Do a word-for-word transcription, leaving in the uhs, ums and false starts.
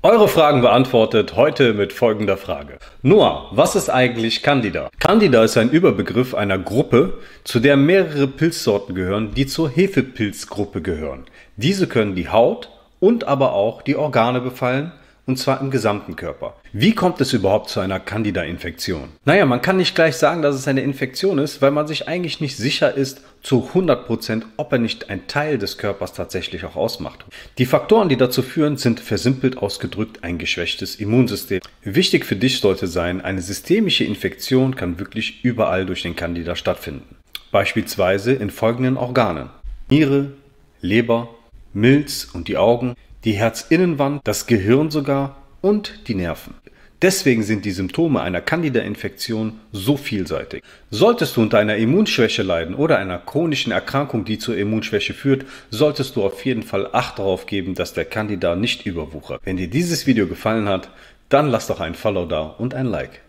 Eure Fragen beantwortet, heute mit folgender Frage. Noah, was ist eigentlich Candida? Candida ist ein Überbegriff einer Gruppe, zu der mehrere Pilzsorten gehören, die zur Hefepilzgruppe gehören. Diese können die Haut und aber auch die Organe befallen, und zwar im gesamten Körper. Wie kommt es überhaupt zu einer Candida-Infektion? Naja, man kann nicht gleich sagen, dass es eine Infektion ist, weil man sich eigentlich nicht sicher ist zu hundert Prozent, ob er nicht ein Teil des Körpers tatsächlich auch ausmacht. Die Faktoren, die dazu führen, sind versimpelt ausgedrückt ein geschwächtes Immunsystem. Wichtig für dich sollte sein, eine systemische Infektion kann wirklich überall durch den Candida stattfinden. Beispielsweise in folgenden Organen: Niere, Leber, Milz und die Augen, die Herzinnenwand, das Gehirn sogar und die Nerven. Deswegen sind die Symptome einer Candida-Infektion so vielseitig. Solltest du unter einer Immunschwäche leiden oder einer chronischen Erkrankung, die zur Immunschwäche führt, solltest du auf jeden Fall Acht darauf geben, dass der Candida nicht überwuchert. Wenn dir dieses Video gefallen hat, dann lass doch ein Follow da und ein Like.